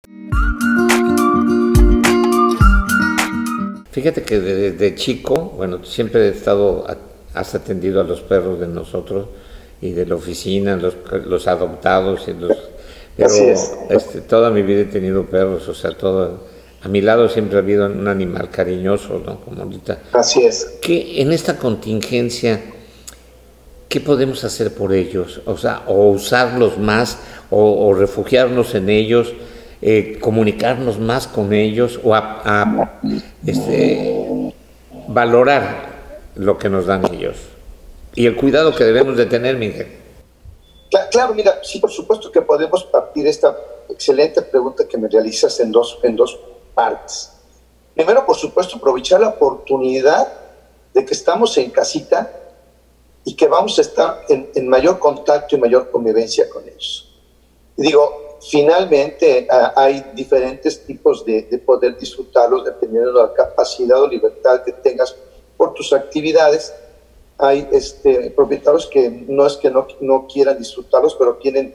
Fíjate que desde chico, bueno, siempre he estado, has atendido a los perros de nosotros y de la oficina, los adoptados, pero Así es. Toda mi vida he tenido perros, o sea, a mi lado siempre ha habido un animal cariñoso, ¿no? Como ahorita. Así es. ¿Qué, en esta contingencia, qué podemos hacer por ellos? O sea, o usarlos más, o refugiarnos en ellos, comunicarnos más con ellos, o valorar lo que nos dan ellos. Y el cuidado que debemos de tener, Miguel. Claro, mira, sí, por supuesto que podemos partir esta excelente pregunta que me realizas en dos partes. Primero, por supuesto, aprovechar la oportunidad de que estamos en casita y que vamos a estar en mayor contacto y mayor convivencia con ellos. Y digo, finalmente hay diferentes tipos de poder disfrutarlos dependiendo de la capacidad o libertad que tengas por tus actividades. Hay propietarios que no es que no quieran disfrutarlos, pero tienen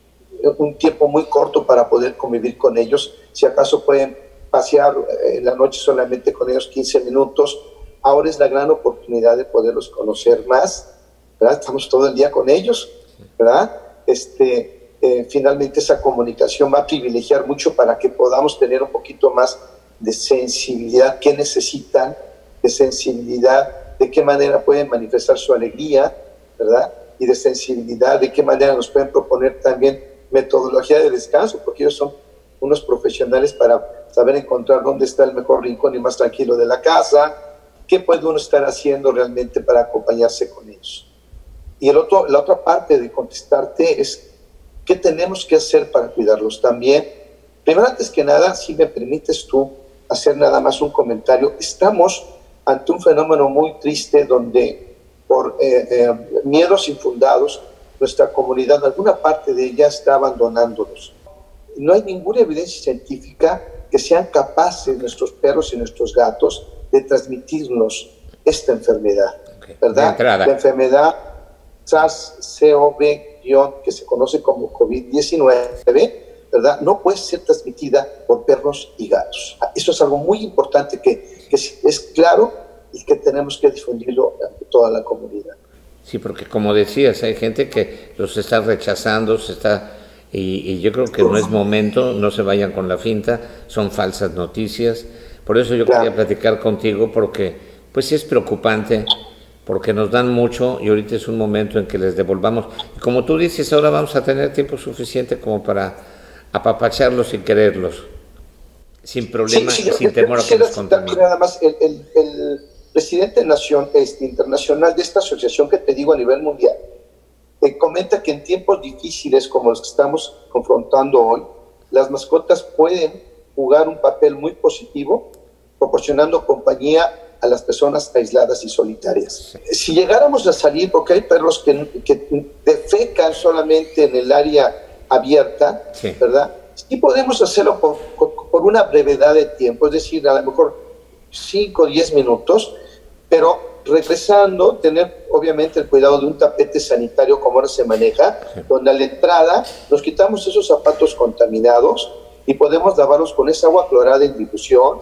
un tiempo muy corto para poder convivir con ellos. Si acaso pueden pasear en la noche solamente con ellos 15 minutos, ahora es la gran oportunidad de poderlos conocer más, ¿verdad? Estamos todo el día con ellos, ¿verdad? Finalmente esa comunicación va a privilegiar mucho para que podamos tener un poquito más de sensibilidad, qué necesitan, de sensibilidad, de qué manera pueden manifestar su alegría, ¿verdad? Y de sensibilidad, de qué manera nos pueden proponer también metodología de descanso, porque ellos son unos profesionales para saber encontrar dónde está el mejor rincón y más tranquilo de la casa, qué puede uno estar haciendo realmente para acompañarse con ellos. Y la otra parte de contestarte es, ¿qué tenemos que hacer para cuidarlos también? Primero, antes que nada, si me permites tú hacer nada más un comentario, estamos ante un fenómeno muy triste donde por miedos infundados nuestra comunidad, alguna parte de ella está abandonándonos. No hay ninguna evidencia científica que sean capaces nuestros perros y nuestros gatos de transmitirnos esta enfermedad, ¿verdad? La enfermedad SARS-CoV, que se conoce como COVID-19, ¿verdad? No puede ser transmitida por perros y gatos. Eso es algo muy importante que es claro y que tenemos que difundirlo ante toda la comunidad. Sí, porque como decías, hay gente que los está rechazando, y yo creo que no es momento, no se vayan con la finta, son falsas noticias. Por eso yo quería platicar contigo, porque pues sí es preocupante, porque nos dan mucho y ahorita es un momento en que les devolvamos. Y como tú dices, ahora vamos a tener tiempo suficiente como para apapacharlos y quererlos, sin problema, sin temor a que nos contaminen. Nada más, el presidente internacional de esta asociación que te digo a nivel mundial, comenta que en tiempos difíciles como los que estamos confrontando hoy, las mascotas pueden jugar un papel muy positivo, proporcionando compañía a las personas aisladas y solitarias. Si llegáramos a salir, porque hay perros que defecan solamente en el área abierta, ¿verdad? Sí podemos hacerlo por una brevedad de tiempo, es decir, a lo mejor 5 o 10 minutos, pero regresando, tener obviamente el cuidado de un tapete sanitario como ahora se maneja, donde a la entrada nos quitamos esos zapatos contaminados y podemos lavarlos con esa agua clorada en dilución,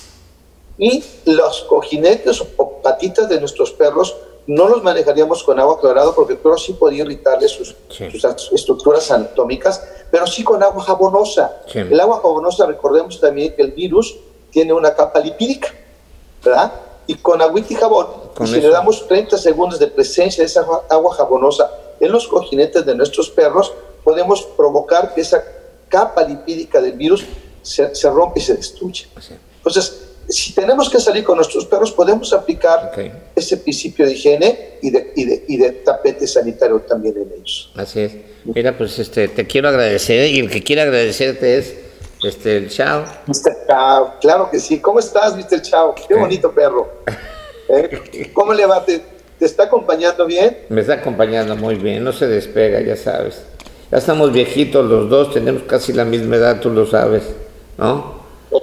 y los cojinetes o patitas de nuestros perros no los manejaríamos con agua clorada porque el cloro sí podía irritarles sus estructuras anatómicas, pero sí con agua jabonosa. El agua jabonosa, recordemos también que el virus tiene una capa lipídica, ¿verdad? Y con agüita y jabón, si le damos 30 segundos de presencia de esa agua jabonosa en los cojinetes de nuestros perros, podemos provocar que esa capa lipídica del virus se rompe y se destruye. Entonces, si tenemos que salir con nuestros perros, podemos aplicar ese principio de higiene y de tapete sanitario también en ellos. Así es. Mira, pues te quiero agradecer, y el que quiera agradecerte es el Chao. Mr. Chao, claro que sí. ¿Cómo estás, Mr. Chao? Qué bonito perro. ¿Cómo le va? ¿Te está acompañando bien? Me está acompañando muy bien, no se despega, ya sabes. Ya estamos viejitos los dos, tenemos casi la misma edad, tú lo sabes, ¿no?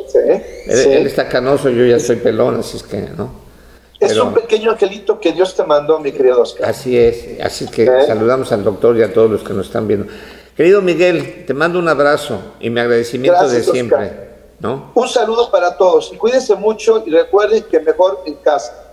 Él está canoso, yo ya soy pelón, así es que, ¿no? Es un pequeño angelito que Dios te mandó, mi querido Oscar. Así es, así que saludamos al doctor y a todos los que nos están viendo. Querido Miguel, te mando un abrazo y mi agradecimiento Gracias, de siempre, Oscar. ¿no? Un saludo para todos y cuídense mucho y recuerden que mejor en casa.